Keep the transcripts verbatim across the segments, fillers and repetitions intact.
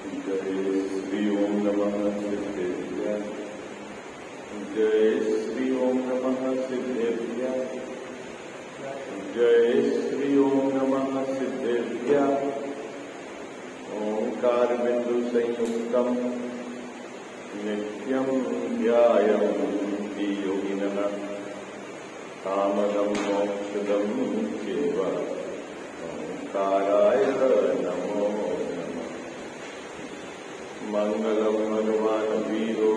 जय श्री ओम नमः सिद्धेभ्यः। जय श्री ओम नमः सिद्धेभ्यः। जय श्री ओम नमः सिद्धेभ्यः। ओंकार बिंदु संयुक्तम नित्यं ध्यायन्ति योगिनः कामदं मोक्षदं चैव। ओंकाराय नमो नमः। मंगलम हनुमान वीरो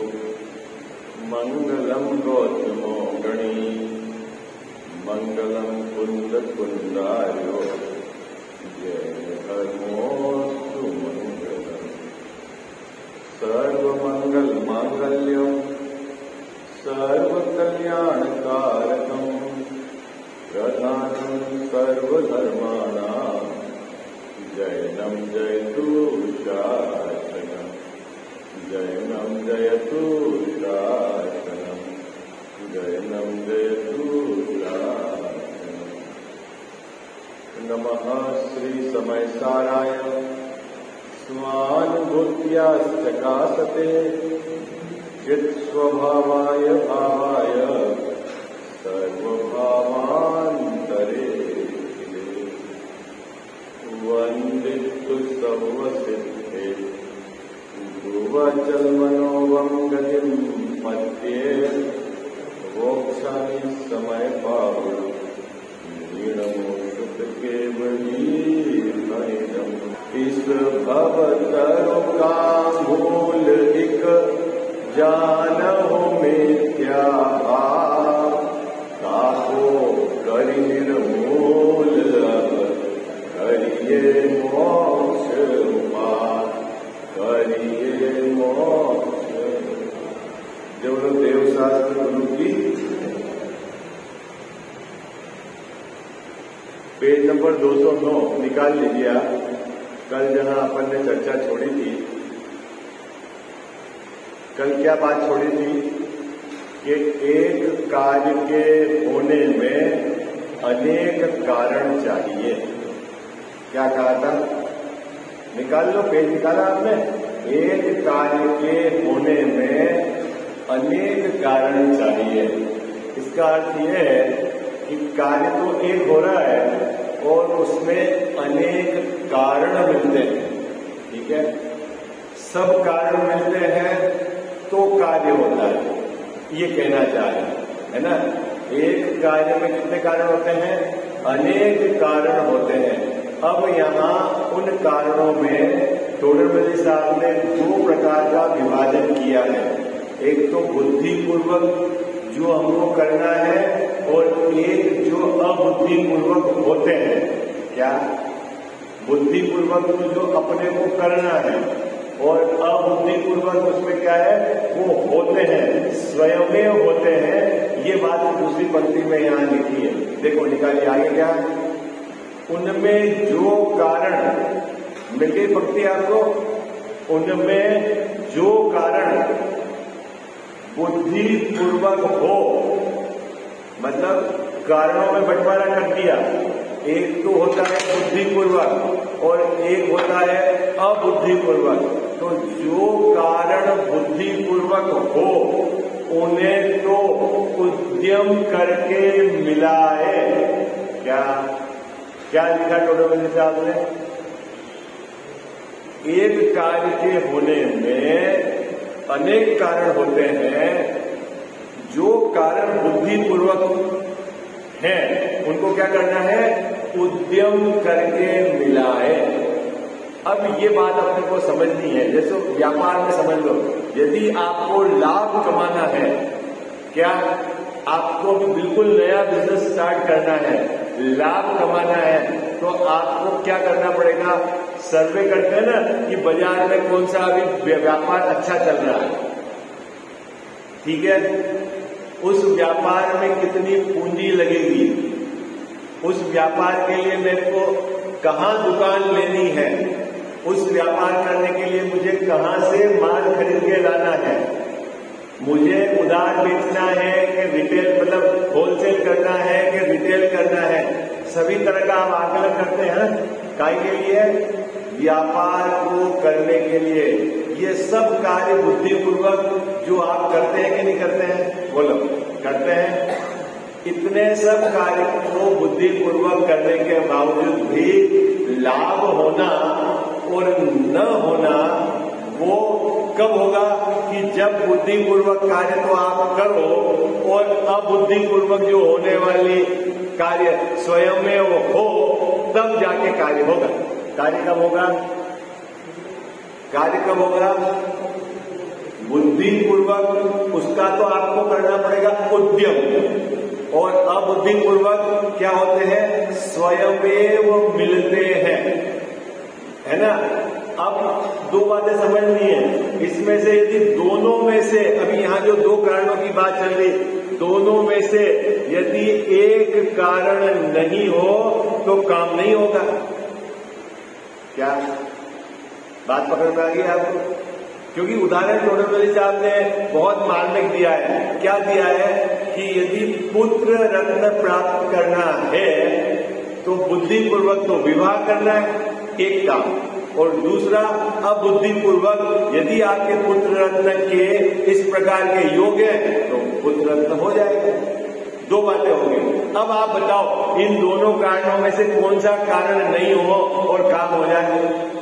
मंगलम गौतमो गणी मंगलम कुंद कुंदार्यो जय धर्मोस्तु मंगलम। सर्वमंगल मांगल्यम सर्वकल्याणकारकम प्रधानम सर्वधर्माणां जयनं जयतु शासनम्। जयनं जयतु शासनम्। जयनं जयतु शासनम्। नमः श्री समय साराय स्वानुभूत्याश्चकासते चित्स्वभावाय भावाय सर्वभावान्तरे वन्दितु सर्वसिद्धे ध्रुवचलमनोवं गतिं मध्ये मोक्षामि समय पावु नीणमोषुत केवलीमयम्। इस भवतरुकामूल इक जानहु मिथ्या काको करि निर्मूल करिए मोक्ष उपाय करिए मोक्ष। जो लोग देवशास्त्र गुरु की पेज नंबर दो सौ नौ निकाल लीजिए। कल जहां अपन ने चर्चा छोड़ी थी, कल क्या बात छोड़ी थी कि एक कार्य के होने में अनेक कारण चाहिए। क्या कहा था? निकाल लो, पेज निकाला आपने। एक कार्य के होने में अनेक कारण चाहिए। इसका अर्थ यह है कि कार्य तो एक हो रहा है और उसमें अनेक कारण मिलते हैं। ठीक है, सब कारण मिलते हैं तो कार्य होता है, ये कहना चाह रहे हैं, है ना। एक कार्य में कितने कारण होते हैं? अनेक कारण होते हैं। अब यहाँ उन कारणों में टोडरमल साहब ने दो प्रकार का विभाजन किया है। एक तो बुद्धिपूर्वक जो हमको करना है और एक जो अबुद्धिपूर्वक होते हैं। क्या? बुद्धिपूर्वक जो अपने को करना है और अबुद्धिपूर्वक उसमें क्या है? वो होते हैं, स्वयं में होते हैं। ये बात दूसरी पंक्ति में यहाँ लिखी है, देखो निकालिए आगे क्या। उनमें जो कारण, मिल गई पंक्ति आपको। उनमें जो कारण बुद्धिपूर्वक हो, मतलब कारणों में बंटवारा कर दिया। एक तो होता है बुद्धिपूर्वक और एक होता है अबुद्धिपूर्वक। तो जो कारण बुद्धिपूर्वक हो उन्हें तो उद्यम करके मिलाए। क्या क्या लिखा टोडरमल साहब ने? एक कार्य के होने में अनेक कारण होते हैं। जो कारण बुद्धिपूर्वक हैं उनको क्या करना है? उद्यम करके मिलाए। अब ये बात अपने को समझनी है। जैसे व्यापार में समझ लो, यदि आपको लाभ कमाना है, क्या आपको भी बिल्कुल नया बिजनेस स्टार्ट करना है, लाभ कमाना है, तो आपको क्या करना पड़ेगा? सर्वे करते हैं ना कि बाजार में कौन सा अभी व्यापार अच्छा चल रहा है। ठीक है, उस व्यापार में कितनी पूंजी लगेगी, उस व्यापार के लिए मेरे को कहाँ दुकान लेनी है, उस व्यापार करने के लिए मुझे कहाँ से माल खरीद के लाना है, मुझे उधार बेचना है कि रिटेल मतलब होलसेल करना है कि रिटेल करना है, सभी तरह का आप आकलन करते हैं। काय के लिए? व्यापार को करने के लिए ये सब कार्य बुद्धिपूर्वक जो आप करते हैं कि नहीं करते हैं? बोलो, करते हैं। इतने सब कार्य को बुद्धिपूर्वक करने के बावजूद भी लाभ होना और न होना वो कब होगा? कि जब बुद्धिपूर्वक कार्य तो आप करो और अबुद्धिपूर्वक जो होने वाली कार्य स्वयं में वो हो, तब जाके कार्य होगा। कार्य कब होगा? कार्य कब होगा? बुद्धिपूर्वक उसका तो आपको करना पड़ेगा उद्यम, और अबुद्धिपूर्वक क्या होते हैं? स्वयं मिलते हैं, है ना। अब दो बातें समझनी है इसमें से। यदि दोनों में से, अभी यहां जो दो कारणों की बात चल रही, दोनों में से यदि एक कारण नहीं हो तो काम नहीं होगा। क्या बात पकड़ में आ गई आपको? क्योंकि उदाहरण टोडरमल साहब ने बहुत मार्मिक दिया है। क्या दिया है? कि यदि पुत्र रत्न प्राप्त करना है तो बुद्धिपूर्वक तो विवाह करना है, एक काम, और दूसरा अबुद्धिपूर्वक यदि आपके पुत्र रत्न के इस प्रकार के योग है तो पुत्र रत्न हो जाएगा। दो बातें हो गई। अब आप बताओ इन दोनों कारणों में से कौन सा कारण नहीं हो और काम हो जाए?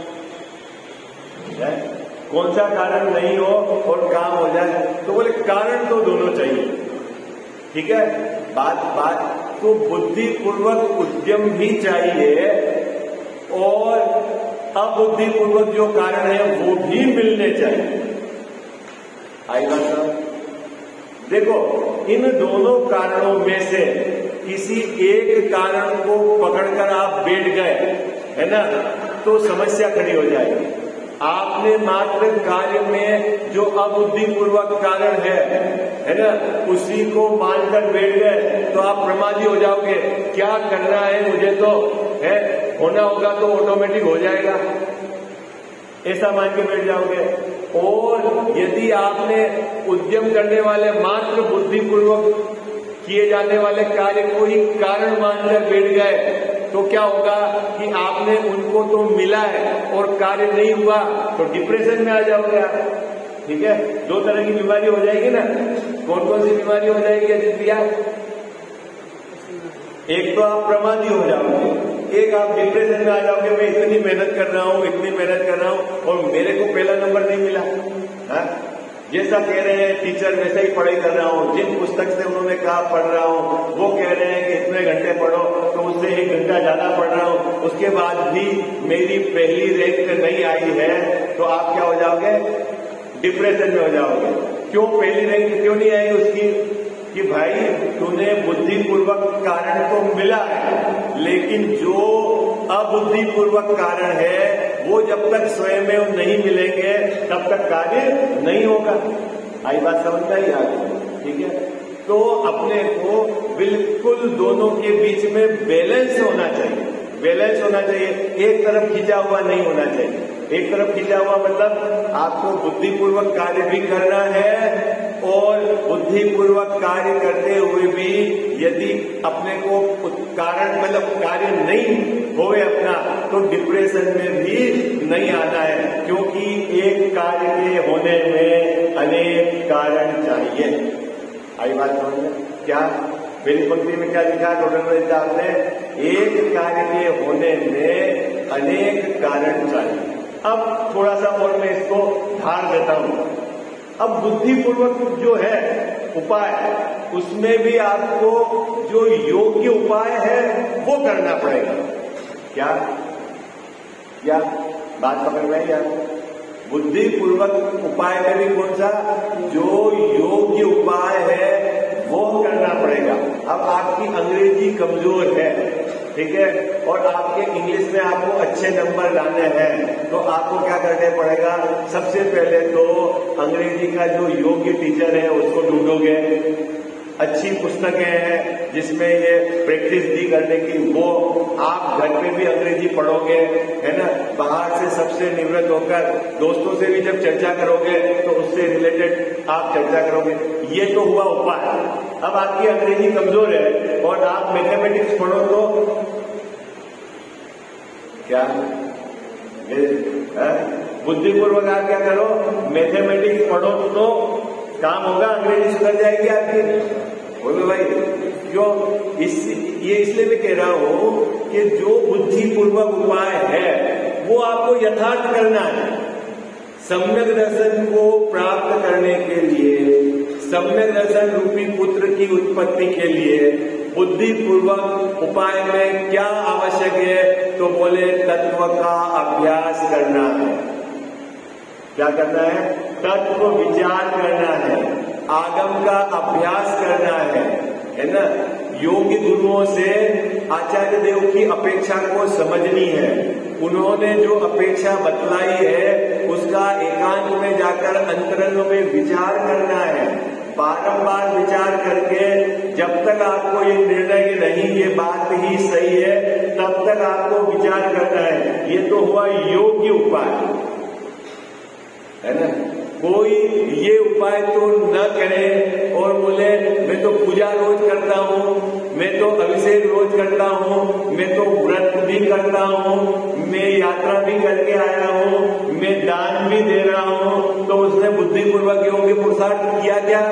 कौन सा कारण नहीं हो और काम हो जाए? तो बोले कारण तो दोनों चाहिए, ठीक है। बात बात तो बुद्धिपूर्वक उद्यम भी चाहिए और अबुद्धिपूर्वक जो कारण है वो भी मिलने चाहिए। आई बात साहब? देखो, इन दोनों कारणों में से किसी एक कारण को पकड़कर आप बैठ गए, है ना, तो समस्या खड़ी हो जाएगी। आपने मात्र कार्य में जो अबुद्धिपूर्वक कारण है, है ना, उसी को मानकर बैठ गए तो आप प्रमादी हो जाओगे। क्या करना है मुझे तो है, होना होगा तो ऑटोमेटिक हो जाएगा, ऐसा मान के बैठ जाओगे। और यदि आपने उद्यम करने वाले मात्र बुद्धिपूर्वक किए जाने वाले कार्य को ही कारण मानकर बैठ गए तो क्या होगा? कि आपने उनको तो मिला है और कार्य नहीं हुआ तो डिप्रेशन में आ जाओगे आप, ठीक है। दो तरह की बीमारी हो जाएगी ना। कौन कौन सी बीमारी हो जाएगी अजीत भैया? एक तो आप प्रमादी हो जाओगे, एक आप डिप्रेशन में आ जाओगे। मैं इतनी मेहनत कर रहा हूँ, इतनी मेहनत कर रहा हूँ और मेरे को पहला नंबर नहीं मिला। हाँ, जैसा कह रहे हैं टीचर वैसा ही पढ़ाई कर रहा हूँ, जिन पुस्तक से उन्होंने कहा पढ़ रहा हूँ, वो कह रहे हैं कि इतने घंटे पढ़ो तो उससे एक घंटा ज्यादा पढ़ रहा हूँ, उसके बाद भी मेरी पहली रैंक नहीं आई है तो आप क्या हो जाओगे? डिप्रेशन में हो जाओगे। क्यों पहली रैंक क्यों नहीं आई उसकी? कि भाई तूने बुद्धिपूर्वक कारण तो मिला है, लेकिन जो अबुद्धिपूर्वक कारण है वो जब तक स्वयं में नहीं मिलेंगे तब तक कार्य नहीं होगा। आई बात समझ में आई आपको? ठीक है। तो अपने को बिल्कुल दोनों के बीच में बैलेंस होना चाहिए, बैलेंस होना चाहिए। एक तरफ खींचा हुआ नहीं होना चाहिए। एक तरफ खींचा हुआ मतलब आपको बुद्धिपूर्वक कार्य भी करना है और बुद्धिपूर्वक कार्य करते हुए भी यदि अपने को कारण मतलब कार्य नहीं होवे अपना तो डिप्रेशन में भी नहीं आना है, क्योंकि एक कार्य के होने में अनेक कारण चाहिए। आई बात समझ में? क्या मेरी पंक्ति में क्या लिखा टोडरमल साहब ने? एक कार्य के होने में अनेक कारण चाहिए। अब थोड़ा सा और मैं इसको ढाल देता हूं। अब बुद्धिपूर्वक जो है उपाय, उसमें भी आपको जो योग्य उपाय है वो करना पड़ेगा। क्या क्या बात पकड़ में आई आपको? बुद्धिपूर्वक उपाय में भी कौन सा? जो योग्य उपाय है वो करना पड़ेगा। अब आपकी अंग्रेजी कमजोर है, ठीक है, और आपके इंग्लिश में आपको अच्छे नंबर लाने हैं तो आपको क्या करना पड़ेगा? सबसे पहले तो अंग्रेजी का जो योग्य टीचर है उसको ढूंढोगे। अच्छी पुस्तकें हैं जिसमें ये प्रैक्टिस दी करने की, वो आप घर पे भी अंग्रेजी पढ़ोगे, है ना। बाहर से सबसे निवृत्त होकर दोस्तों से भी जब चर्चा करोगे तो उससे रिलेटेड आप चर्चा करोगे। ये तो हुआ उपाय। अब आपकी अंग्रेजी कमजोर है और आप मैथमेटिक्स पढ़ो तो क्या बुद्धिपूर्वक आप क्या करो, मैथमेटिक्स पढ़ो तो काम होगा, अंग्रेजी सुधर जाएगी आपकी। बोलो भाई क्यों? इस ये इसलिए मैं कह रहा हूं कि जो बुद्धिपूर्वक उपाय है वो आपको यथार्थ करना है। सम्यक दर्शन को प्राप्त करने के लिए, सम्यक दर्शन रूपी पुत्र की उत्पत्ति के लिए बुद्धिपूर्वक उपाय में क्या आवश्यक है? तो बोले तत्व का अभ्यास करना है। क्या करना है? तत्व विचार करना है, आगम का अभ्यास करना है, है ना। योगी गुरुओं से आचार्य देव की अपेक्षा को समझनी है। उन्होंने जो अपेक्षा बतलाई है उसका एकांत में जाकर अंतरंग में विचार करना है। बारंबार विचार करके जब तक आपको ये निर्णय कि नहीं ये बात ही सही है, तब तक आपको विचार करना है। ये तो हुआ योग्य उपाय, है ना। कोई ये उपाय तो न करे और बोले मैं तो पूजा रोज करता हूँ, मैं तो अभिषेक रोज करता हूँ, मैं तो व्रत भी करता हूँ, मैं यात्रा भी करके आया हूँ, मैं दान भी दे रहा हूँ, तो उसने बुद्धिपूर्वक योग्य पुरुषार्थ किया क्या?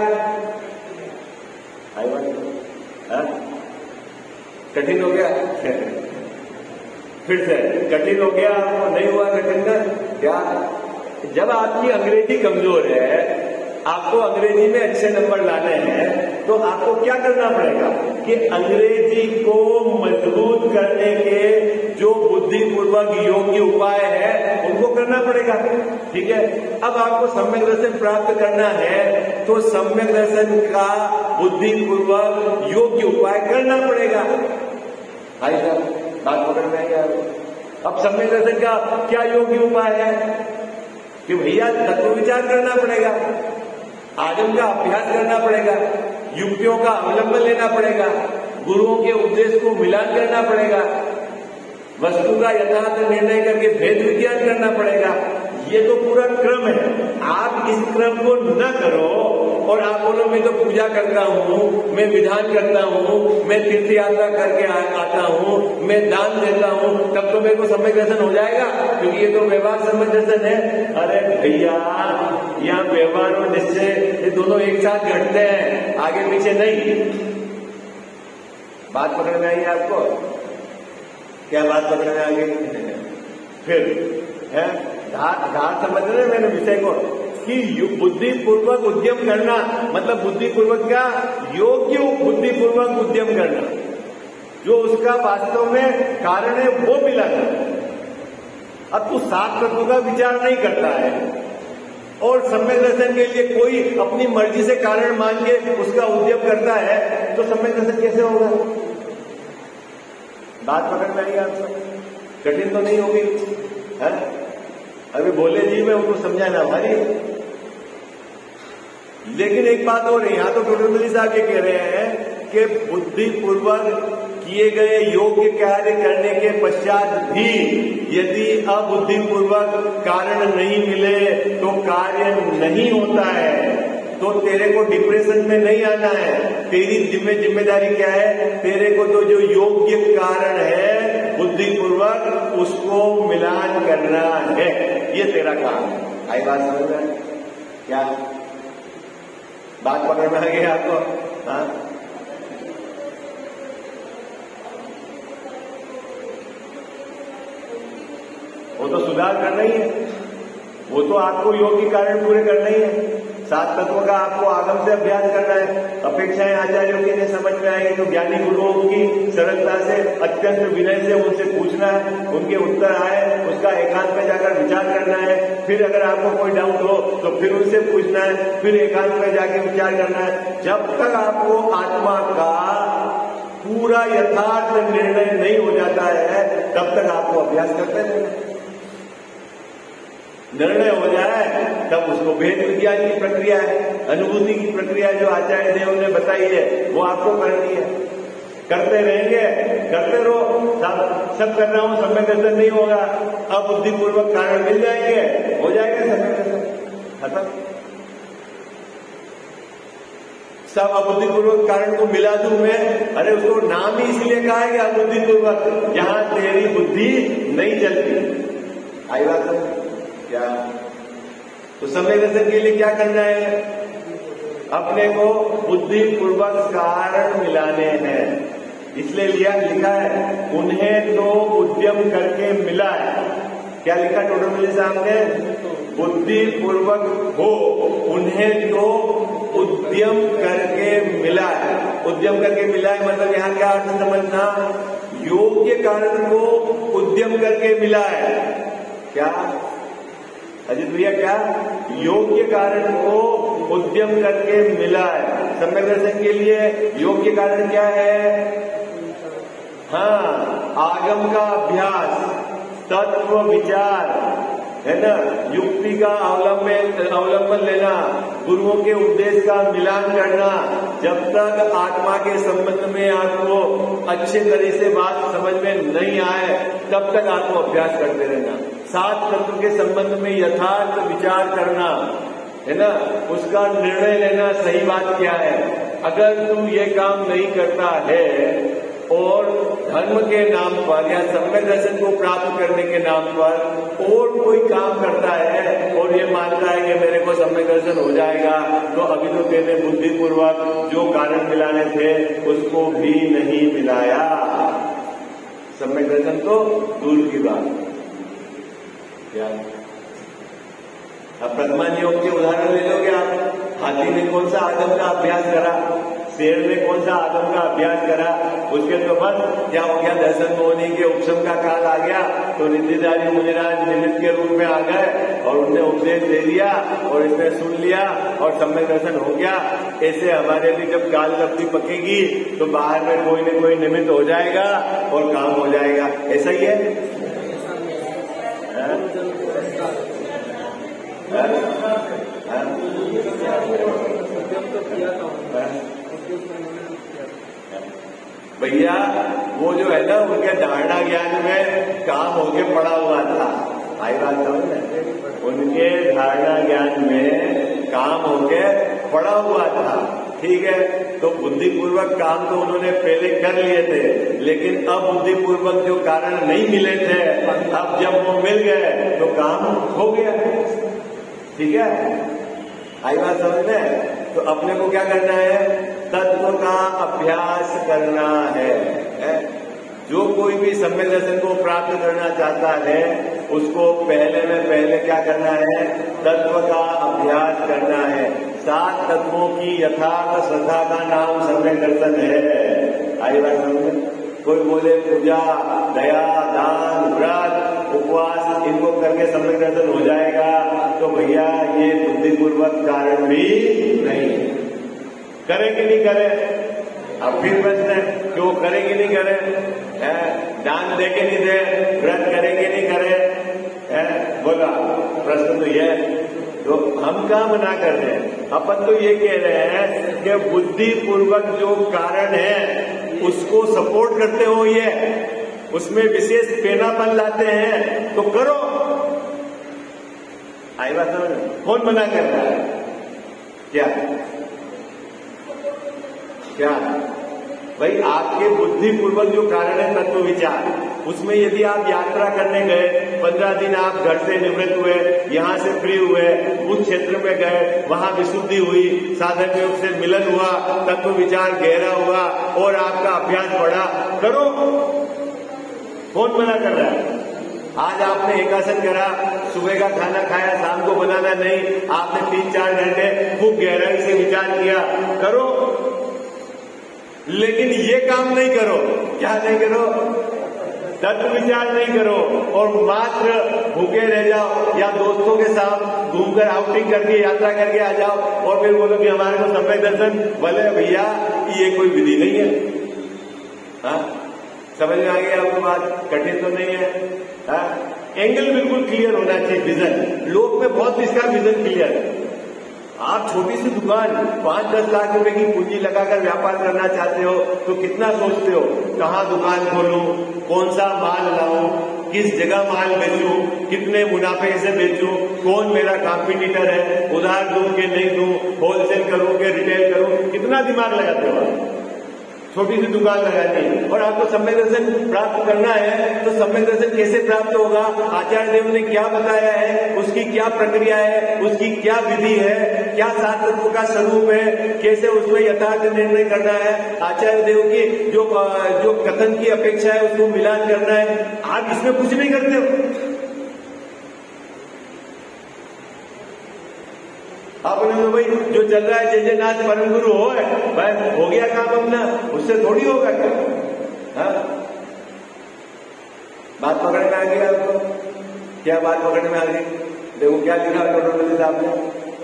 आई बात कठिन हो गया फिर से कठिन हो गया, आपको नहीं हुआ कठिन का क्या? जब आपकी अंग्रेजी कमजोर है, आपको अंग्रेजी में अच्छे नंबर लाने हैं, तो आपको क्या करना पड़ेगा कि अंग्रेजी को मजबूत करने के जो बुद्धिपूर्वक योग्य उपाय है उनको करना पड़ेगा। ठीक है। अब आपको सम्यक दर्शन प्राप्त करना है तो सम्यक दर्शन का बुद्धिपूर्वक योग्य उपाय करना पड़ेगा। भाई साहब बात पकड़ में आई यार। अब सम्यक दर्शन का क्या योग्य उपाय है कि भैया तत्व विचार करना पड़ेगा, आगम का अभ्यास करना पड़ेगा, युक्तियों का अवलंबन लेना पड़ेगा, गुरुओं के उपदेश को मिलान करना पड़ेगा, वस्तु का यथार्थ निर्णय करके भेद विज्ञान करना पड़ेगा। ये तो पूरा क्रम है। आप इस क्रम को न करो और आप बोलो मैं तो पूजा करता हूँ, मैं विधान करता हूँ, मैं तीर्थ यात्रा करके आ, आता हूँ, मैं दान देता हूँ, तब तो मेरे को सम्यक दर्शन हो जाएगा, क्योंकि ये तो व्यवहार सम्यक दर्शन है। अरे भैया यहाँ व्यवहार और निश्चय ये दोनों एक साथ घटते हैं, आगे पीछे नहीं। बात पकड़ में आई आपको? क्या बात पकड़ में आ गई? फिर है धार धार समझ रहे मैंने विषय को कि बुद्धिपूर्वक उद्यम करना मतलब बुद्धिपूर्वक क्या? योग्य बुद्धिपूर्वक उद्यम करना, जो उसका वास्तव में कारण है वो मिलाना। अब तू सात तत्वों का विचार नहीं करता है और सम्यक दर्शन के लिए कोई अपनी मर्जी से कारण मान के उसका उद्यम करता है, तो सम्यक दर्शन कैसे होगा? बात पकड़ में आई आप सब? कठिन तो नहीं होगी है? अभी बोले जी मैं उनको समझाना हमारी। लेकिन एक बात और है, यहां तो डॉक्टर साहब ये कह रहे हैं कि बुद्धिपूर्वक किए गए योग्य कार्य करने के पश्चात भी यदि अबुद्धिपूर्वक कारण नहीं मिले तो कार्य नहीं होता है, तो तेरे को डिप्रेशन में नहीं आना है। तेरी जिम्मे जिम्मेदारी क्या है? तेरे को तो जो योग्य कारण है बुद्धिपूर्वक उसको मिलान करना है, ये तेरा काम है। आई बात समझ में? क्या बात पकड़ में आ गई आपको? हाँ वो तो सुधार करना ही है, वो तो आपको योग्य कारण पूरे करना ही है। सात तत्वों का आपको आगम से अभ्यास करना है। अपेक्षाएं आचार्यों की नहीं समझ में आएगी तो ज्ञानी गुरुओं की सरलता से अत्यंत विनय से उनसे पूछना है, उनके उत्तर आए उसका एकांत में जाकर विचार करना है। फिर अगर आपको कोई डाउट हो तो फिर उनसे पूछना है, फिर एकांत में जाके विचार करना है। जब तक आपको आत्मा का पूरा यथार्थ निर्णय नहीं हो जाता है तब तक आपको अभ्यास करते रहना। निर्णय हो जाए तब उसको भेद विज्ञान की प्रक्रिया है, अनुभूति की प्रक्रिया जो आचार्य देव ने बताई है वो आपको करनी है। करते रहेंगे, करते रहो, सब सब कर रहा हूं, सम्यक दर्शन नहीं होगा, अब बुद्धिपूर्वक कारण मिल जाएंगे, हो जाएगा सम्यक दर्शन खत्म। सब अबुद्धिपूर्वक कारण को मिला दूं मैं, अरे उसको नाम ही इसलिए कहा है कि अबुद्धिपूर्वक, जहां तेरी बुद्धि नहीं चलती। आई बात है क्या? तो सम्यक दर्शन के लिए क्या करना है? अपने को बुद्धि पूर्वक कारण मिलाने हैं। इसलिए लिया लिखा है उन्हें तो उद्यम करके मिला है। क्या लिखा टोटल मिले सामने? बुद्धि पूर्वक हो उन्हें तो उद्यम करके मिला है। उद्यम करके मिला है मतलब यहाँ क्या अर्थ समझना? योग्य कारण को उद्यम करके मिला है। क्या अजित भैया? क्या योग्य कारण को उद्यम करके मिला है। सम्यक दर्शन के लिए योग्य कारण क्या है? हाँ, आगम का अभ्यास, तत्व विचार है ना, युक्ति का अवलंबन अवलंबन लेना, गुरुओं के उद्देश्य का मिलान करना। जब तक आत्मा के संबंध में आपको अच्छे तरह से बात समझ में नहीं आए तब तक आपको अभ्यास करते रहना। सात तत्व के संबंध में यथार्थ विचार करना है ना, उसका निर्णय लेना सही बात क्या है। अगर तू ये काम नहीं करता है और धर्म के नाम पर या सम्यक दर्शन को प्राप्त करने के नाम पर और कोई काम करता है और ये मानता है कि मेरे को सम्यक दर्शन हो जाएगा, तो अभी तो तेने बुद्धिपूर्वक जो कारण मिलाने थे उसको भी नहीं मिलाया। सम्यक दर्शन तो दूर की बात। क्या अब प्रथमान योग के उदाहरण ले लोगे आप? हाथी ने कौन सा आदम का अभ्यास करा? शेर ने कौन सा आदम का अभ्यास करा? उसके तो बस क्या हो गया, दर्शन होने के उपशम का काल आ गया तो नित्याचार्य मुनिराज निमित्त के रूप में आ गए और उन्हें उपदेश दे दिया और इसने सुन लिया और सम्यक दर्शन हो गया। ऐसे हमारे भी जब काल लब्धि पकेगी तो बाहर में कोई न कोई निमित्त हो जाएगा और काम हो जाएगा। ऐसा ही है, है? भैया वो जो है ना उनके धारणा ज्ञान में काम होके पड़ा हुआ था। आई बात समझ में? उनके धारणा ज्ञान में काम होके पड़ा हुआ था। ठीक है, तो बुद्धिपूर्वक काम तो उन्होंने पहले कर लिए थे, लेकिन अब बुद्धिपूर्वक जो कारण नहीं मिले थे अब जब वो मिल गए तो काम हो गया। ठीक है, आई बात समझ में? तो अपने को क्या करना है? तत्व का अभ्यास करना है, है? जो कोई भी सम्यक दर्शन को प्राप्त करना चाहता है उसको पहले में पहले क्या करना है? तत्व का अभ्यास करना है। सात तत्वों की यथार्थ श्रद्धा का नाम सम्यक दर्शन है। आई बात समझ? कोई बोले पूजा, दया, दान, व्रत, उपवास इनको करके सम्यक दर्शन हो जाएगा, तो भैया ये बुद्धिपूर्वक कारण भी नहीं। करे कि नहीं करे? अब फिर प्रश्न है क्यों करेंगे नहीं करे? है? दान दे के नहीं दे, व्रत करेंगे नहीं करे? है? बोला प्रश्न तो ये। तो हम क्या मना कर रहे हैं? अपन तो ये कह रहे हैं कि बुद्धिपूर्वक जो कारण है उसको सपोर्ट करते हो, ये उसमें विशेष पेनापन लाते हैं तो करो। आई बात समझ? कौन मना कर रहा है? क्या क्या भाई आपके बुद्धिपूर्वक जो कारण है तत्व विचार, उसमें यदि आप यात्रा करने गए, पंद्रह दिन आप घर से निवृत्त हुए, यहाँ से फ्री हुए, उस क्षेत्र में गए, वहां विशुद्धि हुई, साधक योग से मिलन हुआ, तत्व विचार गहरा हुआ और आपका अभ्यास बढ़ा, करो। कौन मना कर रहा है? आज आपने एकासन करा, सुबह का खाना खाया, शाम को बनाना नहीं, आपने तीन चार घंटे खूब गहराई से विचार किया, करो। लेकिन ये काम नहीं करो। क्या नहीं करो? तत्व विचार नहीं करो और मात्र भूखे रह जाओ या दोस्तों के साथ घूमकर आउटिंग करके यात्रा करके आ जाओ और फिर बोलो कि हमारे को सम्यक दर्शन। भले भैया ये कोई विधि नहीं है। हाँ, समझ में आ गई आपको बात? कठिन तो नहीं है। हाँ, एंगल बिल्कुल क्लियर होना चाहिए, विजन। लोग में बहुत इसका विजन क्लियर है। आप छोटी सी दुकान पांच दस लाख रुपए की पूंजी लगाकर व्यापार करना चाहते हो तो कितना सोचते हो? कहाँ दुकान खोलूं, कौन सा माल लाऊं, किस जगह माल बेचूं, कितने मुनाफे से बेचूं, कौन मेरा कॉम्पिटिटर है, उधार दूं कि नहीं दूं, होलसेल करूं कि रिटेल करूं, कितना दिमाग लगाते हो? छोटी सी दुकान लगानी और आपको सम्यक दर्शन प्राप्त करना है, तो सम्यक दर्शन कैसे प्राप्त होगा? आचार्य देव ने क्या बताया है, उसकी क्या प्रक्रिया है, उसकी क्या विधि है, क्या सात तत्व का स्वरूप है, कैसे उसमें यथार्थ निर्णय करना है, आचार्य देव की जो जो कथन की अपेक्षा है उसको मिलान करना है। आप इसमें कुछ नहीं करते हो। आपने तो भाई जो चल रहा है जय जय नाथ परम गुरु हो है भाई, हो गया काम अपना, उससे थोड़ी होगा क्या? हाँ? बात पकड़ में आ गई आपको? क्या बात पकड़ में आ गई? देखो क्या लिखा है डॉक्टर साहब ने,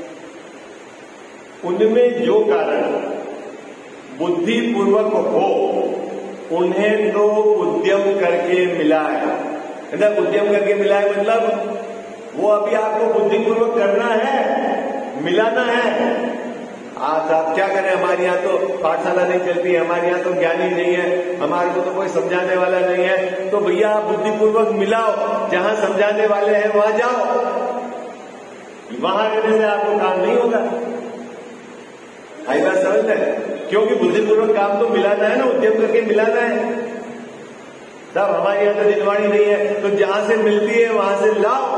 उनमें जो कारण बुद्धि पूर्वक हो उन्हें तो उद्यम करके मिला है। मतलब उद्यम करके मिला है मतलब वो अभी आपको बुद्धि पूर्वक करना है, मिलाना है। आज आप क्या करें, हमारे यहाँ तो पाठशाला नहीं चलती है, हमारे यहाँ तो ज्ञानी नहीं है, हमारे को तो कोई समझाने वाला नहीं है, तो भैया आप बुद्धिपूर्वक मिलाओ, जहां समझाने वाले हैं वहां जाओ। वहां रहने से आपको काम नहीं होगा। आई बात समझ लें, क्योंकि बुद्धिपूर्वक काम तो मिलाना है ना, उद्यम करके मिलाना है। तब हमारे यहाँ तो जिनवाणी नहीं है, तो जहां से मिलती है वहां से लाओ।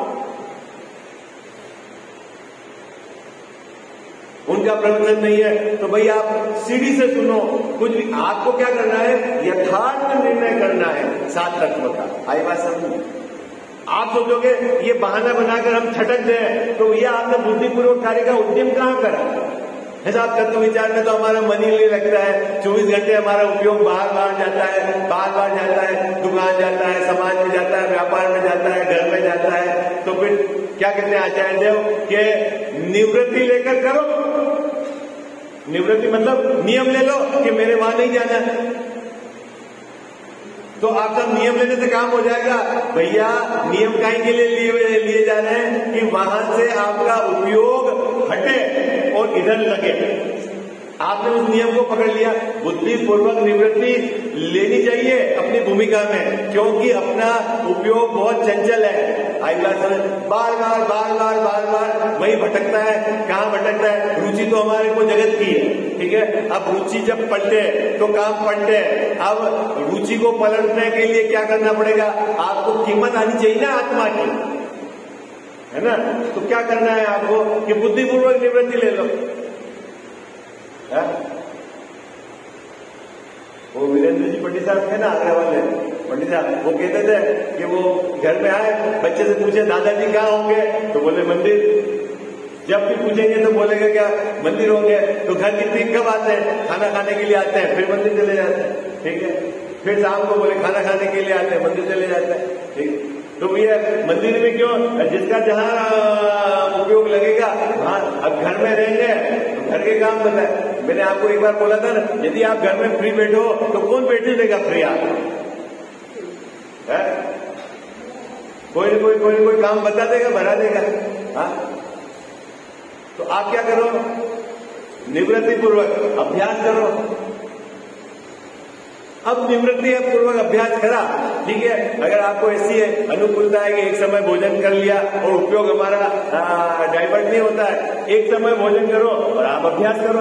उनका प्रवचन नहीं है तो भाई आप सीढ़ी से सुनो, कुछ भी। आपको क्या करना है? यथार्थ निर्णय करना है सात तत्व का। आई बात समझ? आप सोचोगे ये बहाना बनाकर हम छटक गए, तो भैया आपने बुद्धिपूर्वक कार्य का उद्यम कहां करा? ऐसा तत्व विचार में तो हमारा मन ही नहीं लगता है। चौबीस घंटे हमारा उपयोग बाहर बाहर जाता है, बाहर बाहर जाता है, दुकान जाता है, समाज में जाता है, व्यापार में जाता है, घर में जाता है। तो फिर क्या कहते हैं आचार्य देव कि निवृत्ति लेकर करो। निवृत्ति मतलब नियम ले लो कि मेरे वहां नहीं जाना है, तो आपका नियम लेने से काम हो जाएगा। भैया नियम काहे के लिए लिए लिए जा रहे हैं कि वहां से आपका उपयोग हटे और इधर लगे। आपने उस नियम को पकड़ लिया। बुद्धि पूर्वक निवृत्ति लेनी चाहिए अपनी भूमिका में, क्योंकि अपना उपयोग बहुत चंचल है। आई बात समझ? बार बार बार बार बार बार वही भटकता है। कहाँ भटकता है? रुचि तो हमारे को जगत की है, ठीक है। अब रुचि जब पलटे तो काम पलटे। अब रुचि को पलटने के लिए क्या करना पड़ेगा? आपको कीमत आनी चाहिए ना आत्मा की, है ना। तो क्या करना है आपको कि बुद्धिपूर्वक निवृत्ति ले लो। है? वो वीरेंद्र जी पंडित साहब थे ना, आगरा वाले पंडित साहब, वो कहते थे कि वो घर में आए, बच्चे से पूछे दादाजी कहाँ होंगे, तो बोले मंदिर। जब भी पूछेंगे तो बोलेगा क्या मंदिर होंगे। तो घर की तीन कब आते हैं? खाना खाने के लिए आते हैं, फिर मंदिर चले जाते हैं, ठीक है। फिर शाम को बोले खाना खाने के लिए आते हैं, मंदिर चले जाते हैं, ठीक। तो भैया मंदिर में क्यों? जिसका जहां उपयोग लगेगा वहां। अब घर में रहेंगे तो घर के काम बताए। मैंने आपको एक बार बोला था ना, यदि आप घर में फ्री बैठो तो कौन बैठे देगा फ्री? आप है? कोई ना कोई कोई ना कोई काम बता देगा, भरा देगा। हाँ, तो आप क्या करो? निवृत्ति पूर्वक अभ्यास करो। अब निवृत्ति पूर्वक अभ्यास करा, ठीक है। अगर आपको ऐसी है अनुकूलता है कि एक समय भोजन कर लिया और उपयोग हमारा डाइवर्ट नहीं होता है, एक समय भोजन करो और आप अभ्यास करो।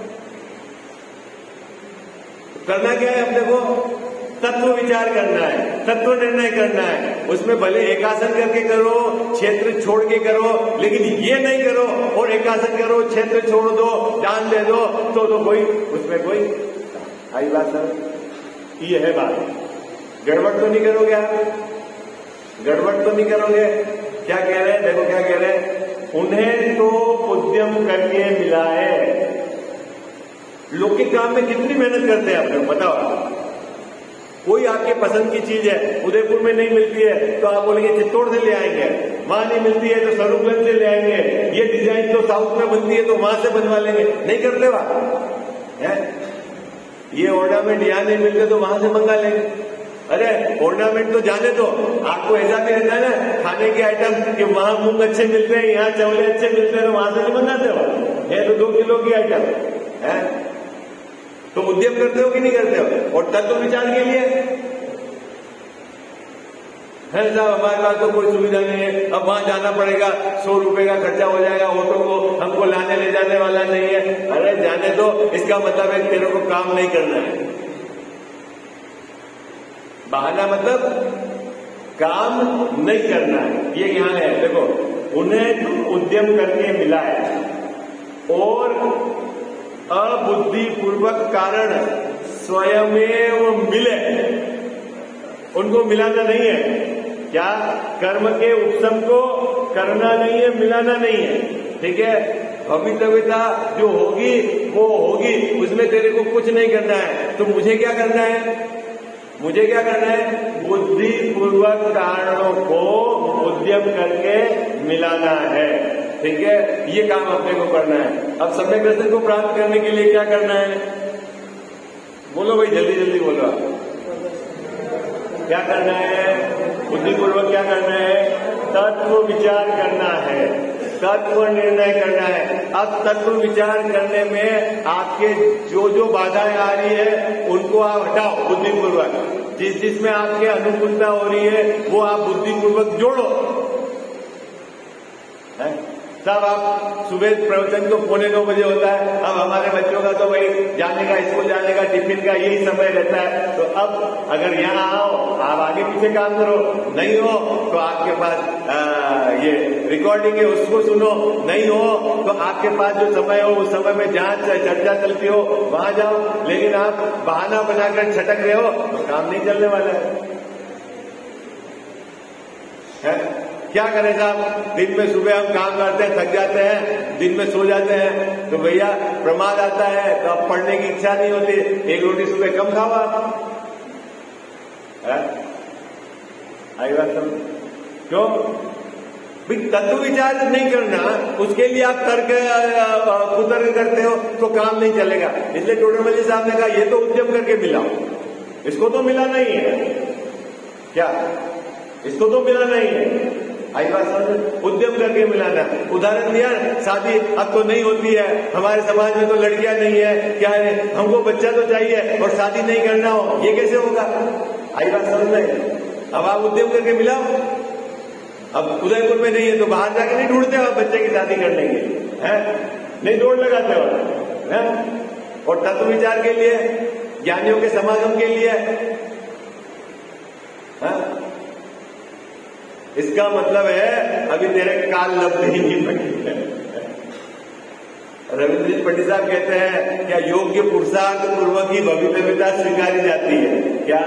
करना क्या है अपने को? तत्व विचार करना है, तत्व निर्णय करना है। उसमें भले एकासन करके करो, क्षेत्र छोड़ के करो, लेकिन ये नहीं करो और एकासन करो, क्षेत्र छोड़ दो, दान दे दो, तो, तो कोई उसमें कोई आई बात है। ये है बात। गड़बड़ तो नहीं करोगे आप? गड़बड़ तो नहीं करोगे? क्या कह रहे हैं? देखो क्या कह रहे हैं, उन्हें तो उद्यम करके मिला है। लोग के काम में कितनी मेहनत करते हैं आपने बताओ। कोई आपके पसंद की चीज है, उदयपुर में नहीं मिलती है तो आप बोलेंगे चित्तौड़ से ले आएंगे, वहां नहीं मिलती है तो स्वरूपगंज से ले आएंगे, ये डिजाइन तो साउथ में बनती है तो वहां से बनवा लेंगे। नहीं करते वहां है? ये ऑर्नामेंट यहाँ नहीं मिलते तो वहां से मंगा लेंगे। अरे ऑर्नामेंट तो जाने दो, आपको ऐसा भी रहता है ना खाने के आइटम कि वहां मूंग अच्छे मिलते हैं, यहाँ चावले अच्छे मिलते हैं, तो वहां से नहीं मंगाते हो। ये तो दो किलो की आइटम है। तो उद्यम करते हो कि नहीं करते हो? और तत्व विचार के लिए है साहब हमारे पास तो कोई सुविधा नहीं है, अब वहां जाना पड़ेगा, सौ रुपए का खर्चा हो जाएगा, ऑटो को हमको लाने ले जाने वाला नहीं है। अरे जाने दो, इसका मतलब है तेरे को काम नहीं करना है। बहाना मतलब काम नहीं करना है, ये यहां है। देखो, उन्हें जो उद्यम करके मिला है और अबुद्धिपूर्वक कारण स्वयमेव मिले, उनको मिलाना नहीं है। क्या? कर्म के उपशम को करना नहीं है, मिलाना नहीं है। ठीक है, भवितव्यता जो होगी वो होगी, उसमें तेरे को कुछ नहीं करना है। तो मुझे क्या करना है? मुझे क्या करना है? बुद्धिपूर्वक कारणों को उद्यम करके मिलाना है। ठीक है, ये काम अपने को करना है। अब सम्यक दर्शन को प्राप्त करने के लिए क्या करना है? बोलो भाई, जल्दी जल्दी बोलो। क्या करना है? बुद्धिपूर्वक क्या करना है? तत्व विचार करना है, तत्व निर्णय करना है। अब तत्व विचार करने में आपके जो जो बाधाएं आ रही है उनको आप हटाओ बुद्धिपूर्वक। जिस जिसमें आपके अनुकूलता हो रही है वो आप बुद्धिपूर्वक जोड़ो। है? तब आप सुबह प्रवचन तो पौने नौ बजे होता है। अब हमारे बच्चों का तो भाई जाने का, स्कूल जाने का, टिफिन का यही समय रहता है। तो अब अगर यहाँ आओ, आप आगे पीछे काम करो, नहीं हो तो आपके पास आ, ये रिकॉर्डिंग है, उसको सुनो, नहीं हो तो आपके पास जो समय हो उस समय में जहाँ चर्चा चलती हो वहां जाओ। लेकिन आप बहाना बनाकर छटक रहे हो तो काम नहीं चलने वाला है, है? क्या करें साहब? दिन में सुबह हम काम करते हैं, थक जाते हैं, दिन में सो जाते हैं, तो भैया प्रमाद आता है तो अब पढ़ने की इच्छा नहीं होती। एक रोटी सुबह कम खाओ आप। आई बात समझ? क्यों? तत्व विचार नहीं करना, उसके लिए आप तर्क कुतर्क करते हो तो काम नहीं चलेगा। इसलिए टोडरमल साहब ने कहा ये तो उद्यम करके मिलाओ, इसको तो मिला नहीं है। क्या? इसको तो मिला नहीं है। आई बात समझ? उद्यम करके मिलाना। उदाहरण दिया, शादी अब तो नहीं होती है, हमारे समाज में तो लड़कियां नहीं है, क्या है, हमको बच्चा तो चाहिए और शादी नहीं करना हो, ये कैसे होगा? आई बात समझ में? अब आप उद्यम करके मिलाओ। अब उदयपुर में नहीं है तो बाहर जाके नहीं ढूंढते हो आप बच्चे की शादी करने के लिए, है? नहीं दौड़ लगाते हो, है? और तत्व विचार के लिए, ज्ञानियों के समागम के लिए, है? इसका मतलब है अभी तेरे काल लब्ध ही नहीं बनी है। रविंद्र पंडित साहब कहते हैं क्या योग्य पुरुषार्थ पूर्वक ही भवितव्यता स्वीकारी जाती है? क्या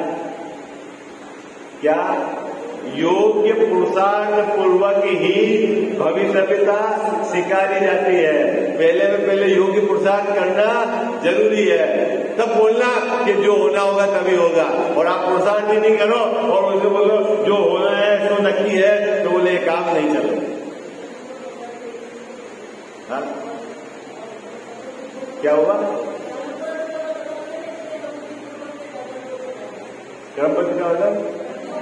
क्या योग्य पुरुषार्थ पूर्वक ही भवितव्यता स्वीकारी जाती है? पहले में पहले योग्य पुरुषार्थ करना जरूरी है, तब बोलना कि जो होना होगा तभी होगा। और आप पुरुषार्थ भी नहीं करो और उसे बोलो जो होना है सो नक्की है, तो बोले काम नहीं चले। हाँ? क्या हुआ? क्रमबद्ध का मतलब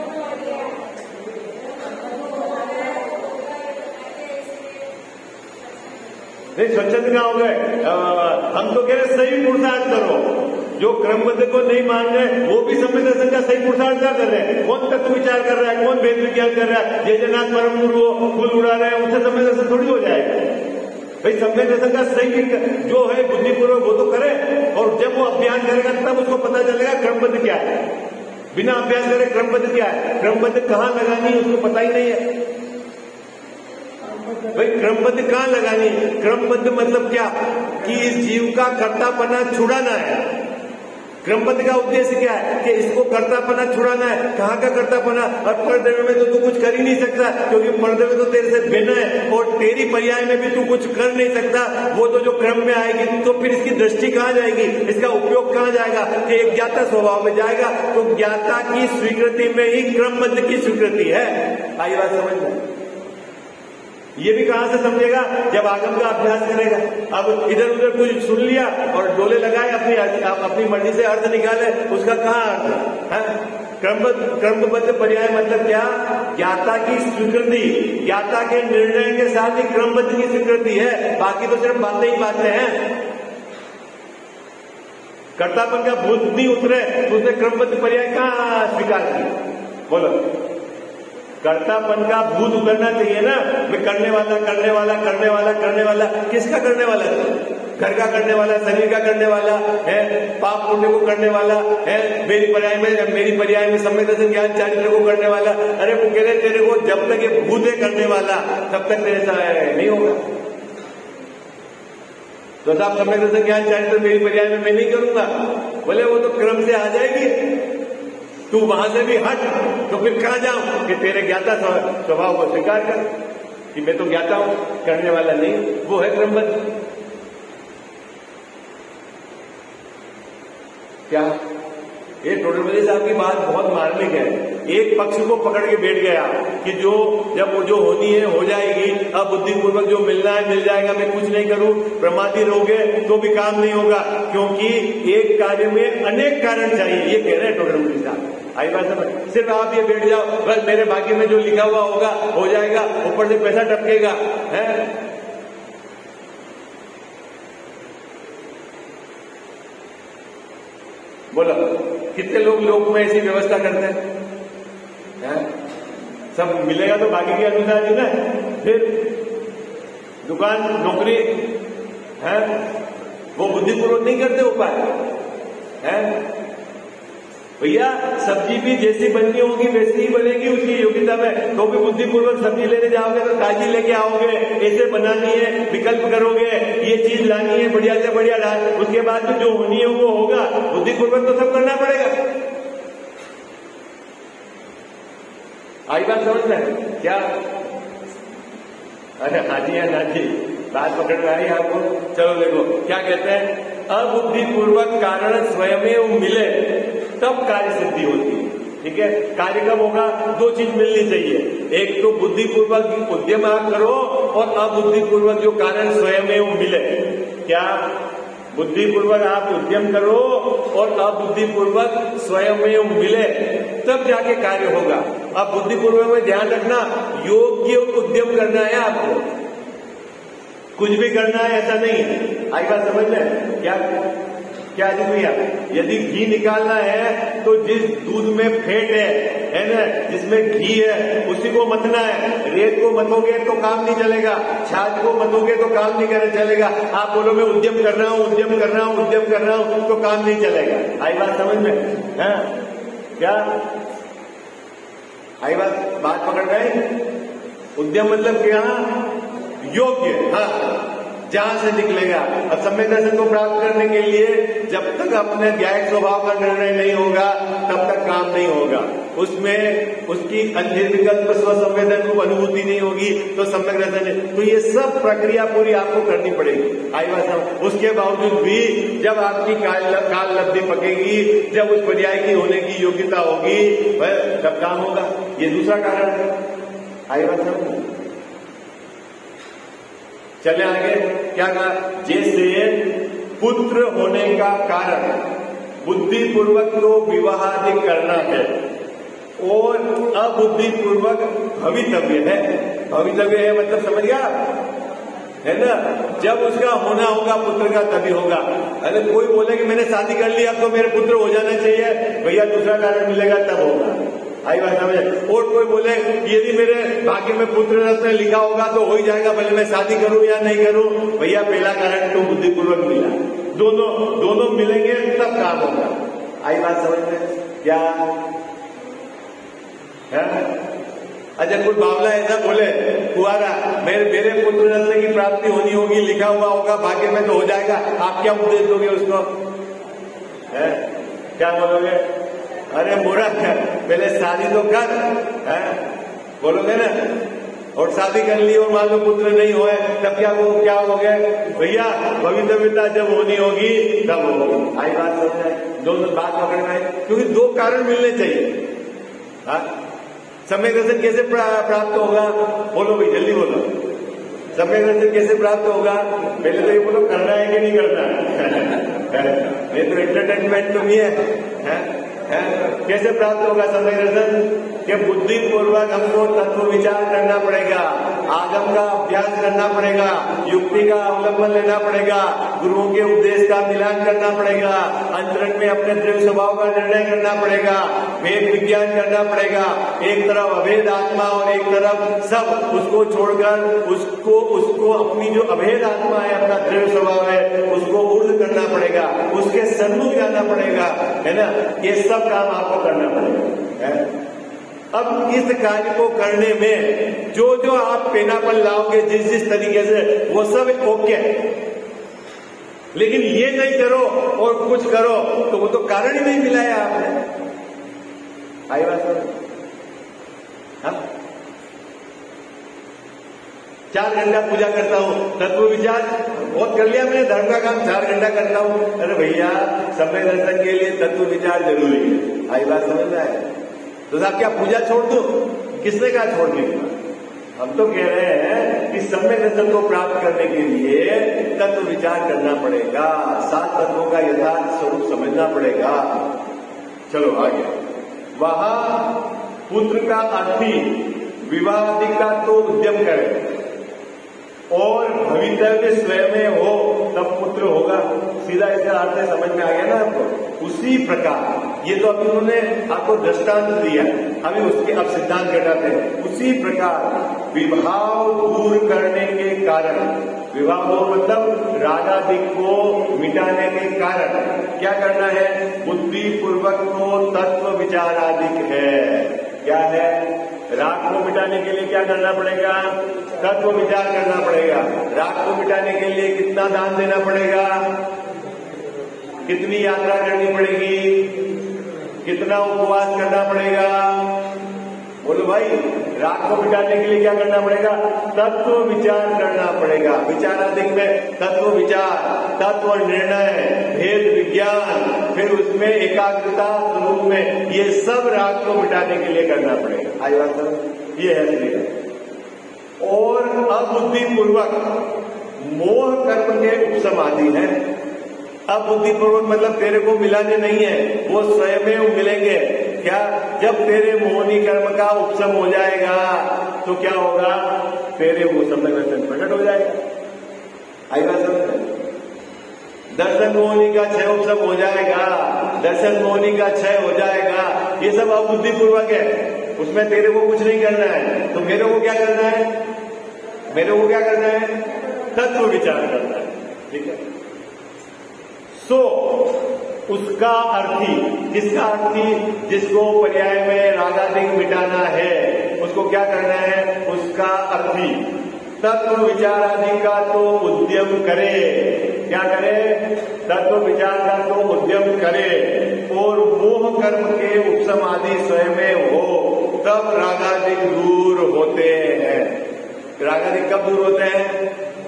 नहीं, स्वच्छंद कहाँ हो गए? हम तो कह रहे सही पुरुषार्थ करो। जो क्रमबद्ध को नहीं मान रहे वो भी सम्यक दर्शन का सही पुरुषार्थ कर रहे हैं। कौन तत्व विचार कर रहा है, कौन वेद विज्ञान कर रहा है? जय जगन्नाथ परम गुरु फूल उड़ा रहे हैं, उससे सम्यक दर्शन थोड़ी हो जाएगा। भाई सम्यक दर्शन का सही जो है बुद्धिपूर्वक वो तो करे, और जब वो अभ्यास करेगा तब उसको पता चलेगा क्रमबद्ध क्या है। बिना अभ्यास करे क्रमबद्ध क्या है, क्रमबद्ध कहाँ लगानी उसको पता ही नहीं है। भाई क्रमबद्ध कहाँ लगानी? क्रमबद्ध मतलब क्या? कि इस जीव का कर्तापना छुड़ाना है। क्रमबद्ध का उद्देश्य क्या है? कि इसको कर्तापना छुड़ाना है। कहाँ का कर्तापना? और परदेव में तो तू कुछ कर ही नहीं सकता, क्योंकि परदेव तो तेरे से भिन्न है, और तेरी पर्याय में भी तू कुछ कर नहीं सकता। वो तो जो क्रम में आएगी तो फिर इसकी दृष्टि कहाँ जाएगी, इसका उपयोग कहाँ जाएगा? कि एक ज्ञाता स्वभाव में जाएगा। तो ज्ञाता की स्वीकृति में ही क्रमबद्ध की स्वीकृति है। आई बात समझ में? ये भी कहां से समझेगा? जब आगम का अभ्यास करेगा। अब इधर उधर कुछ सुन लिया और डोले लगाए, अपनी अपनी मर्जी से अर्थ निकाले, उसका कहाँ अर्थ है? क्रमबद्ध क्रमबद्ध पर्याय मतलब क्या? ज्ञाता की स्वीकृति, ज्ञाता के निर्णय के साथ ही क्रमबद्ध की स्वीकृति है। बाकी तो सिर्फ बातें ही बातें हैं। कर्तापन का भूत नहीं उतरे तो उसने क्रमबद्ध पर्याय कहाँ स्वीकार की? बोलो। कर्तापन का भूत उतरना चाहिए ना। मैं करने वाला करने वाला करने वाला करने वाला किसका करने वाला है? घर का करने वाला, शरीर का करने वाला है, पाप पुण्य को करने वाला है, मेरी पर्याय में मेरी पर्याय में सम्यक दर्शन ज्ञान चारित्र को करने वाला। अरे वो कह रहे तेरे को जब तक ये भूत है करने वाला तब तक तेरे साथ नहीं होगा। तो साहब सम्यक दर्शन ज्ञान चारित्र मेरी पर्याय में मैं नहीं करूंगा, बोले वो तो क्रम से आ जाएगी, तू वहां से भी हट। तो फिर कहां जाऊं कि तेरे ज्ञाता स्वभाव को स्वीकार कर कि मैं तो ज्ञाता हूं, करने वाला नहीं, वो है क्रमबद्ध। क्या ये टोटलपति साहब की बात बहुत मार्मिक है। एक पक्ष को पकड़ के बैठ गया कि जो जब वो जो होनी है हो जाएगी, अब बुद्धिपूर्वक जो मिलना है मिल जाएगा, मैं कुछ नहीं करूं, प्रमादी रहोगे तो भी काम नहीं होगा, क्योंकि एक कार्य में अनेक कारण चाहिए, ये कह रहे हैं टोटलपति साहब। आई बात समझ? सिर्फ आप ये बैठ जाओ बस मेरे भाग्य में जो लिखा हुआ होगा हो जाएगा, ऊपर से पैसा टपकेगा, है? बोलो कितने लोग लोग में ऐसी व्यवस्था करते हैं, है? सब मिलेगा तो बाकी के अनुसार ही ना। फिर दुकान नौकरी है वो बुद्धिपूर्वक नहीं करते उपाय, है? भैया सब्जी भी जैसी बननी होगी वैसी ही बनेगी उसकी योग्यता में, तो भी बुद्धिपूर्वक सब्जी लेने जाओगे तो ताजी लेके आओगे, ऐसे बनानी है, विकल्प करोगे, ये चीज लानी है बढ़िया से बढ़िया डाल, उसके बाद में जो होनी है वो होगा। बुद्धिपूर्वक तो सब करना पड़ेगा। आई बात समझ में क्या? अरे हाजी है नाजी, बात पकड़ में आई आपको? चलो देखो क्या कहते हैं, अबुद्धिपूर्वक कारण स्वयं मिले तब कार्य सिद्धि होती है। ठीक है, कार्य कब होगा? दो चीज मिलनी चाहिए, एक तो बुद्धिपूर्वक उद्यम आप करो और अबुद्धिपूर्वक जो कारण स्वयं मिले। क्या? बुद्धिपूर्वक आप उद्यम करो और अबुद्धिपूर्वक स्वयं मिले तब जाके कार्य होगा। अब बुद्धिपूर्वक में ध्यान रखना, योग्य उद्यम करना है आपको, कुछ भी करना है ऐसा नहीं है। आई बात समझ में? क्या क्या जी भैया, यदि घी निकालना है तो जिस दूध में फैट है है ना, जिसमें घी है उसी को मथना है। रेत को मथोगे तो काम नहीं चलेगा, छाछ को मथोगे तो काम नहीं कर चलेगा। आप बोलो मैं उद्यम कर रहा हूँ उद्यम कर रहा हूँ उद्यम कर रहा हूँ तो काम नहीं चलेगा। आई बात समझ में? है क्या? आई बात बात पकड़ रहे? उद्यम मतलब क्या? योग्य, हाँ, जहां से निकलेगा। अब सम्यक दर्शन को प्राप्त करने के लिए जब तक अपने न्यायिक स्वभाव का निर्णय नहीं होगा तब तक काम नहीं होगा। उसमें उसकी अनिर्विकल्प स्व संवेदन रूप अनुभूति नहीं होगी तो सम्यक दर्शन है। तो ये सब प्रक्रिया पूरी आपको करनी पड़ेगी। आई बात? उसके बावजूद भी जब आपकी काल काल लब्धि पकेगी, जब उस पर्याय की होने की योग्यता होगी, तब काम होगा। ये दूसरा कारण है। आई बात? चले आगे, क्या कहा? जैसे पुत्र होने का कारण बुद्धिपूर्वक तो विवाह आदि करना है और अबुद्धिपूर्वक भवितव्य है। भवितव्य है मतलब समझ गया है ना? जब उसका होना होगा पुत्र का तभी होगा। अरे कोई बोले कि मैंने शादी कर ली अब तो मेरे पुत्र हो जाना चाहिए, भैया दूसरा कारण मिलेगा तब होगा। आई बात समझ? और कोई बोले यदि मेरे भाग्य में पुत्र रत्न लिखा होगा तो हो ही जाएगा, भले मैं शादी करूं या नहीं करूं, भैया पहला कारण तो बुद्धिपूर्वक मिला, दोनों दोनों मिलेंगे तब काम होगा। आई बात समझ में? क्या है? अच्छा कोई बावला ऐसा बोले कुआरा मेरे मेरे पुत्र रत्न की प्राप्ति होनी होगी, लिखा हुआ होगा भाग्य में तो हो जाएगा, आप क्या उपदेश दोगे उसको? है क्या बोलोगे? अरे मूर्ख, पहले शादी तो कर, है बोलोगे ना? और शादी कर ली और मान लो पुत्र नहीं हुए तब क्या वो क्या हो गए? भैया भवितव्यता जब होनी होगी तब होगी। आई बात समझ आए? दोनों बात पकड़ में, क्योंकि दो कारण मिलने चाहिए। हाँ, सम्यक दर्शन कैसे प्राप्त होगा? बोलो भाई जल्दी बोलो, सम्यक दर्शन कैसे प्राप्त होगा? पहले तो ये बोलो करना है कि नहीं करना है? ये तो एंटरटेनमेंट तो नहीं है, है? है? कैसे प्राप्त होगा सम्यक दर्शन? कि बुद्धिपूर्वक हमको तत्व विचार करना पड़ेगा, आगम का अभ्यास करना पड़ेगा, युक्ति का अवलंबन लेना पड़ेगा, गुरुओं के उपदेश का मिलान करना पड़ेगा, अंतरंग में अपने द्रव्य स्वभाव का निर्णय करना पड़ेगा, भेद विज्ञान करना पड़ेगा। एक तरफ अभेद आत्मा और एक तरफ सब, उसको छोड़कर उसको उसको अपनी जो अभेद आत्मा है, अपना द्रव्य स्वभाव है, उसको ऊर्ध्व करना पड़ेगा, उसके सन्मुख जाना पड़ेगा, है ना। ये सब काम आपको करना पड़ेगा, है? अब इस कार्य को करने में जो जो आप पेनापन लाओगे, जिस जिस तरीके से, वो सब ओके, लेकिन ये नहीं करो और कुछ करो तो वो तो कारण ही नहीं मिला है आपने। आई बात समझ? हाँ? चार घंटा पूजा करता हूं, तत्व विचार बहुत कर लिया मैंने, धर्म का काम चार घंटा करता हूं। अरे भैया, समय दर्शन के लिए तत्व विचार जरूरी है। आई बात समझ में आए? तो साहब क्या पूजा छोड़ दो? किसने कहा छोड़ने की? हम तो कह रहे हैं कि सम्यक दर्शन को प्राप्त करने के लिए तत्व विचार करना पड़ेगा, सात तत्वों का यथार्थ स्वरूप समझना पड़ेगा। चलो आगे। वहां पुत्र का अर्थी विवाह आदि का तो उद्यम करे और भवितव्य स्वयं हो तब पुत्र होगा। सीधा इसका अर्थ समझ में आ गया ना आपको? उसी प्रकार, ये तो अभी उन्होंने आपको दृष्टांत दिया, अभी उसके अब सिद्धांत घटाते हैं। उसी प्रकार विभाव दूर करने के कारण, विभाव दूर मतलब रागादिक को मिटाने के कारण क्या करना है? बुद्धि पूर्वक को तत्व विचारादिक है। क्या है? राग को मिटाने के लिए क्या करना पड़ेगा? तत्व विचार करना पड़ेगा। राग को मिटाने के लिए कितना दान देना पड़ेगा? कितनी यात्रा करनी पड़ेगी? कितना उपवास करना पड़ेगा? बोलो भाई, राग को मिटाने के लिए क्या करना पड़ेगा? तत्व विचार करना पड़ेगा। विचाराधिक में तत्व विचार, तत्व निर्णय, भेद विज्ञान, फिर उसमें एकाग्रता स्वरूप में, ये सब राग को मिटाने के लिए करना पड़ेगा। आई बात समझ? ये है श्री। और अबुद्धि पूर्वक मोह कर्म के उपशम आदि है। अब बुद्धिपूर्वक मतलब तेरे को मिलाने नहीं है, वो स्वयं मिलेंगे। क्या? जब तेरे मोहनी कर्म का उपशम हो जाएगा तो क्या होगा? तेरे वो सम्यक दर्शन प्रकट हो जाएगा। आई बात समझ में? दर्शन मोहनी का क्षय उपशम हो जाएगा, दर्शन मोहनी का क्षय हो जाएगा। ये सब अबुद्धिपूर्वक है, उसमें तेरे को कुछ नहीं करना है। तो मेरे को क्या करना है? मेरे को क्या करना है? तत्व विचार करना है। ठीक है? तो उसका अर्थी, किसका अर्थी? जिसको पर्याय में रागादिक मिटाना है, उसको क्या करना है? उसका अर्थी तत्व विचार आदि का तो उद्यम करे। क्या करे? तत्व विचार का तो उद्यम करे और मोह कर्म के उपशम आदि स्वयं हो, तब रागादिक दूर होते हैं। रागादिक कब दूर होते हैं?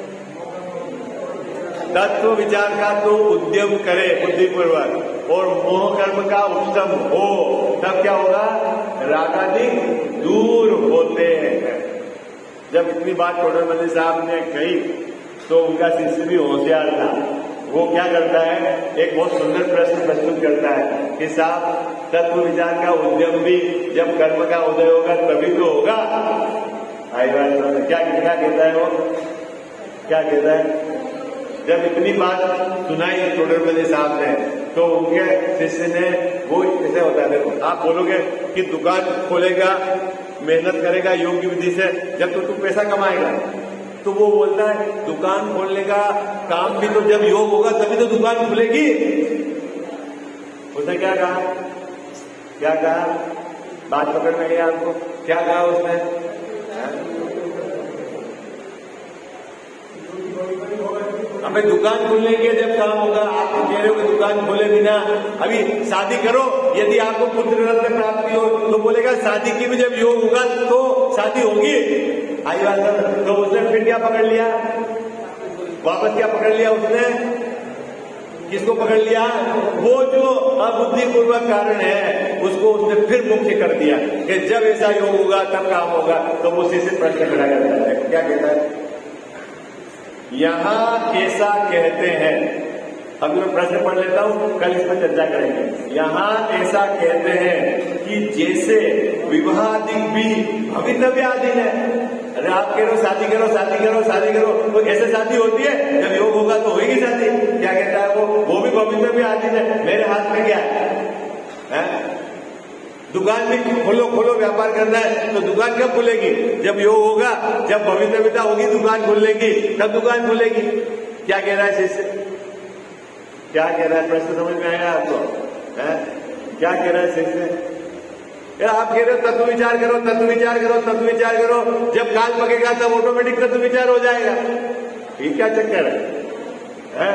तत्व विचार का तो उद्यम करे बुद्धिपूर्वक और मोह कर्म का उपशम हो, तब क्या होगा? रागादिक दूर होते हैं। जब इतनी बात टोडरमल साहब ने कही तो उनका शिष्य भी होशियार था। वो क्या करता है? एक बहुत सुंदर प्रश्न प्रस्तुत करता है कि साहब, तत्व विचार का उद्यम भी जब कर्म का उदय होगा तभी तो होगा। आई बात क्या क्या कहता है वो? क्या कहता है? जब इतनी बात सुनाई टोडरमल साहब ने तो उनके शिष्य ने, वो ऐसे होता है, देखो आप बोलोगे कि दुकान खोलेगा, मेहनत करेगा योग्य विधि से, जब तो तू पैसा कमाएगा। तो वो बोलता है दुकान खोलने का काम भी तो जब योग होगा तभी तो दुकान खुलेगी। उसने क्या कहा? क्या कहा? बात पकड़ में गई आपको? क्या कहा उसने? हमें दुकान खोलने के जब काम होगा, आप कह रहे हो कि दुकान खोले बिना अभी शादी करो, यदि आपको पुत्र रत्न प्राप्ति हो तो बोलेगा शादी की भी जब योग होगा तो शादी होगी। आई बात? तो उसने फिर क्या पकड़ लिया? वापस क्या पकड़ लिया उसने? किसको पकड़ लिया? वो जो अबुद्धिपूर्वक कारण है उसको उसने फिर मुख्य कर दिया कि जब ऐसा योग होगा तब काम होगा। तो वो उसी से प्रश्न खड़ा करता है, क्या कहता है? यहां ऐसा कहते हैं, अभी मैं प्रश्न पढ़ लेता हूं, कल इस पर चर्चा करेंगे। यहां ऐसा कहते हैं कि कि जैसे विवाहादिक भी भवितव्य अधीन है। अरे आप कह रहे हो शादी करो शादी करो शादी करो, तो ऐसे शादी होती है? जब योग होगा तो होगी शादी। क्या कहता है वो वो भी भवितव्य अधीन है। मेरे हाथ में क्या है, है? दुकान भी खोलो खोलो व्यापार करना है तो दुकान कब खुलेगी? जब योग होगा, जब भवितव्यता होगी दुकान खुलेगी, तब दुकान खुलेगी। क्या कह रहा है शिष्य, क्या कह रहा है? प्रश्न समझ में आया आपको? है? क्या कह रहा है शिष्य? आप कह रहे हो तत्व विचार करो तत्व विचार करो तत्व विचार करो, जब काल पकेगा तब ऑटोमेटिक तत्व विचार हो जाएगा। ये क्या चक्कर है, है?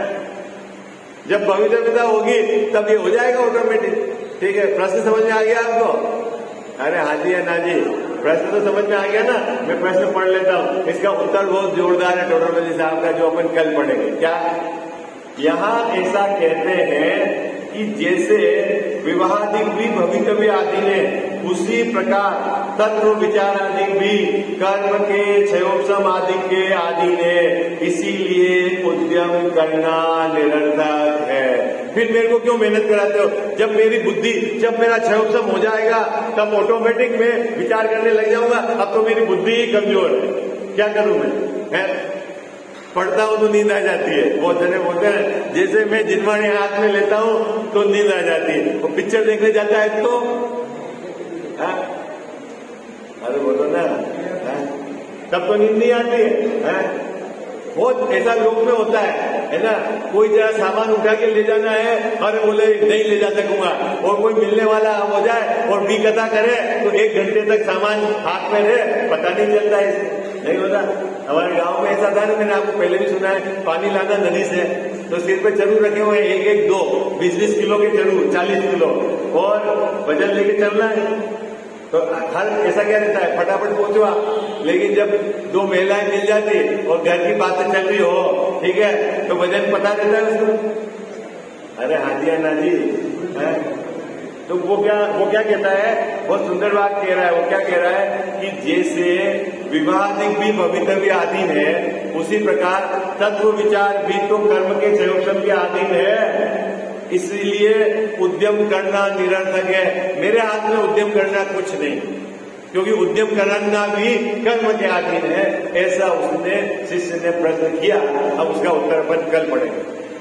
जब भवितव्यता होगी तब ये हो जाएगा ऑटोमेटिक। ठीक है, प्रश्न समझ में आ गया आपको? अरे हाँ जी है ना जी, प्रश्न तो समझ में आ गया ना। मैं प्रश्न पढ़ लेता हूँ, इसका उत्तर बहुत जोरदार है टोडरमल जी साहब का, जो अपन कल पढ़ेंगे। क्या यहाँ ऐसा कहते हैं कि जैसे विवाहादिक भी भवितव्य आदि ने, उसी प्रकार तत्व विचारादिक भी कर्म के क्षयोपम आदि के आदि ने, इसीलिए उद्यम करना निरर्थक है। फिर मेरे को क्यों मेहनत कराते हो? जब मेरी बुद्धि, जब मेरा क्षयोपम हो जाएगा तब ऑटोमेटिक मैं विचार करने लग जाऊंगा। अब तो मेरी बुद्धि ही कमजोर है, क्या करूं मैं? है? पढ़ता हूं तो नींद आ जाती है। बहुत जने बोलते हैं जैसे मैं जिनवाणी हाथ में लेता हूं तो नींद आ जाती है। वो पिक्चर देखने जाता है तो है? अरे बोलो ना, है? तब तो नींद नहीं आती है, है? बहुत ऐसा लोग में होता है, है ना? कोई जरा सामान उठा के ले जाना है, अरे बोले नहीं ले जा सकूंगा, और कोई मिलने वाला हो जाए और भी कथा करे तो एक घंटे तक सामान हाथ में रहे, पता नहीं चलता है, नहीं होता। हमारे गांव में ऐसा था ना, मैंने आपको पहले भी सुना है, पानी लाना नदी से तो सिर पे चरू रखे हुए एक एक दो बीस बीस किलो के चरू, चालीस किलो, और वजन लेके चलना है। तो हर ऐसा क्या रहता है, फटाफट पहुंचवा। लेकिन जब दो महिलाएं मिल जाती और घर की बातें चल रही हो, ठीक है, तो वजन पता रहता है उसको। अरे हाँ जी ना जी, है? तो वो क्या वो क्या कहता है, बहुत सुंदर बात कह रहा है। वो क्या कह रहा है कि जैसे विवाहादिक भी भवितव्य अधीन है, उसी प्रकार तत्व विचार भी तो कर्म के क्षयोपम के अधीन है, इसलिए उद्यम करना निरर्थक है। मेरे हाथ में उद्यम करना कुछ नहीं, क्योंकि उद्यम करना भी कर्म के अधीन है। ऐसा उसने शिष्य ने प्रश्न किया। अब उसका उत्तर अपन कल पढ़ेंगे।